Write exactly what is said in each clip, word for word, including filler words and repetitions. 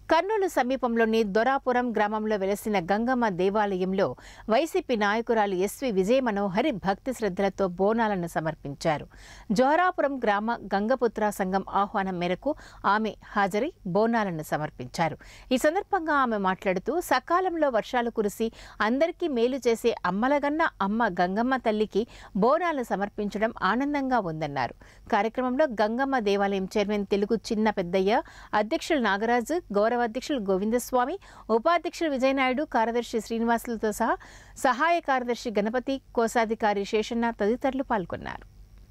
కర్నూలు సమీపంలోని దొరాపురం గ్రామంలో వెలసిన గంగమ్మ దేవాలయంలో వైసీపీ నాయకురాలు ఎస్వి విజయ మనోహరి భక్తి శ్రద్ధలతో బోనాలను సమర్పించారు. జోహరాపురం గ్రామ గంగపుత్ర సంఘం ఆహ్వానం మేరకు ఆమె హాజరై బోనాలను సమర్పించారు. ఈ సందర్భంగా ఆమె మాట్లాడుతూ సకాలంలో వర్షాలు కురిసి అందరికీ మేలు చేసే అమ్మలగన్న అమ్మ గంగమ్మ తల్లికి బోనాలు సమర్పించడం ఆనందంగా ఉందన్నారు. కార్యక్రమంలో గంగమ్మ దేవాలయం చైర్మన్ తెలుగు చిన్న పెద్దయ్య, అధ్యక్షులు నాగరాజు, గౌరవ అధ్యక్షులు గోవిందస్వామి, ఉపాధ్యక్షులు విజయనాయుడు, కార్యదర్శి శ్రీనివాసులతో సహా సహాయ కార్యదర్శి గణపతి, కోశాధికారి శేషన్న తదితరులు పాల్గొన్నారు.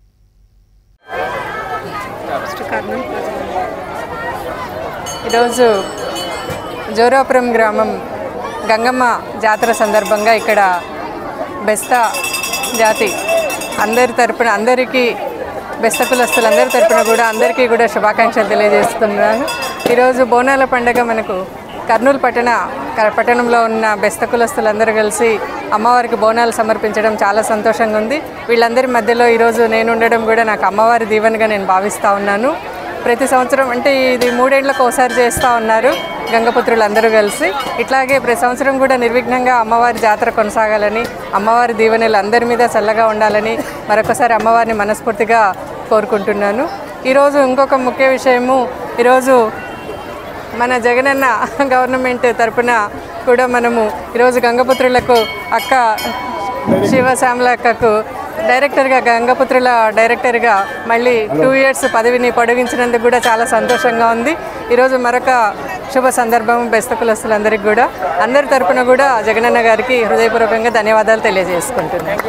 ఈరోజు జోరాపురం గ్రామం గంగమ్మ జాతర సందర్భంగా ఇక్కడ బెస్తా జాతి అందరి తరపున అందరికీ బెస్త కులస్తులందరి తరపున కూడా అందరికీ కూడా శుభాకాంక్షలు తెలియజేస్తున్నాను. ఈరోజు బోనాల పండుగ మనకు కర్నూలు పట్టణ పట్టణంలో ఉన్న బెస్త కులస్తులందరూ కలిసి అమ్మవారికి బోనాలు సమర్పించడం చాలా సంతోషంగా ఉంది. వీళ్ళందరి మధ్యలో ఈరోజు నేను ఉండడం కూడా నాకు అమ్మవారి దీవెనగా నేను భావిస్తూ ఉన్నాను. ప్రతి సంవత్సరం అంటే ఇది మూడేళ్లకు ఒకసారి చేస్తూ ఉన్నారు గంగపుత్రులు అందరూ కలిసి. ఇట్లాగే ప్రతి సంవత్సరం కూడా నిర్విఘ్నంగా అమ్మవారి జాతర కొనసాగాలని, అమ్మవారి దీవెనలు అందరి మీద చల్లగా ఉండాలని మరొకసారి అమ్మవారిని మనస్ఫూర్తిగా కోరుకుంటున్నాను. ఈరోజు ఇంకొక ముఖ్య విషయము, ఈరోజు మన జగనన్న గవర్నమెంట్ తరఫున కూడా మనము ఈరోజు గంగపుత్రులకు అక్క శివశ్యామల అక్కకు డైరెక్టర్గా గంగపుత్రుల డైరెక్టర్గా మళ్ళీ టూ ఇయర్స్ పదవిని పొడిగించినందుకు కూడా చాలా సంతోషంగా ఉంది. ఈరోజు మరొక శుభ సందర్భం బెస్త కులస్తులందరికీ కూడా అందరి తరపున కూడా జగనన్న గారికి హృదయపూర్వకంగా ధన్యవాదాలు తెలియజేసుకుంటున్నాను.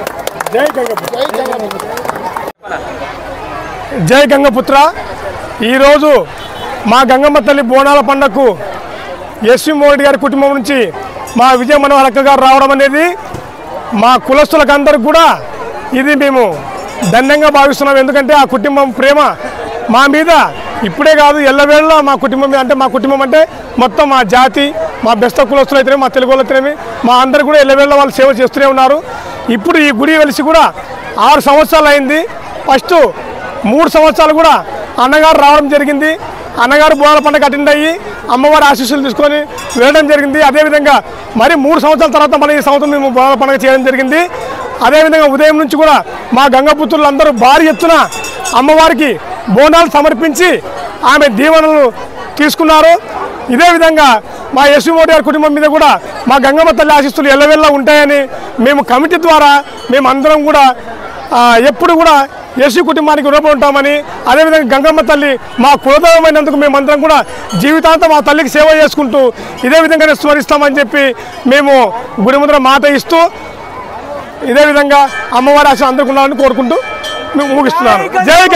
జై గంగపుత్ర. ఈరోజు మా గంగమ్మ తల్లి బోనాల పండుగకు ఎస్వి మోడీ గారి కుటుంబం నుంచి మా విజయ మనోహర్ అక్క గారు రావడం అనేది మా కులస్తులకు అందరికి కూడా ఇది మేము ధన్యంగా భావిస్తున్నాం. ఎందుకంటే ఆ కుటుంబం ప్రేమ మా మీద ఇప్పుడే కాదు ఎల్లవేళ మా కుటుంబం అంటే మా కుటుంబం అంటే మొత్తం మా జాతి, మా బెస్త కులస్తులు అయితేనే, మా తెలుగు వాళ్ళు అయితేనేమి మా అందరూ కూడా ఎల్లవేళ వాళ్ళు సేవ చేస్తూనే ఉన్నారు. ఇప్పుడు ఈ గుడి వెలిసి కూడా ఆరు సంవత్సరాలు అయింది. ఫస్ట్ మూడు సంవత్సరాలు కూడా అన్నగారు రావడం జరిగింది. అన్నగారు బోనాల పండుగ అటెండ్ అయ్యి అమ్మవారి ఆశీస్సులు తీసుకొని వెళ్ళడం జరిగింది. అదేవిధంగా మరి మూడు సంవత్సరాల తర్వాత మళ్ళీ ఈ సంవత్సరం మేము బోనాల పండుగ చేయడం జరిగింది. అదేవిధంగా ఉదయం నుంచి కూడా మా గంగపుత్రులు అందరూ భారీ ఎత్తున అమ్మవారికి బోనాలు సమర్పించి ఆమె దీవెనలు తీసుకున్నారు. ఇదే విధంగా మా ఎస్వి మోడీ గారి కుటుంబం మీద కూడా మా గంగమ్మ తల్లి ఆశీస్సులు ఎల్లవెల్లా ఉంటాయని మేము కమిటీ ద్వారా మేము అందరం కూడా ఎప్పుడు కూడా ఎస్వి కుటుంబానికి రుణపడి ఉంటామని, అదేవిధంగా గంగమ్మ తల్లి మా కులదైవమైనందుకు మేమందరం కూడా జీవితాంతం మా తల్లికి సేవ చేసుకుంటూ ఇదే విధంగానే స్మరిస్తామని చెప్పి మేము గుడి ముందర మాట ఇస్తూ ఇదే విధంగా అమ్మవారి ఆశ అందరికీ ఉండాలని కోరుకుంటూ ముగిస్తున్నాను. జై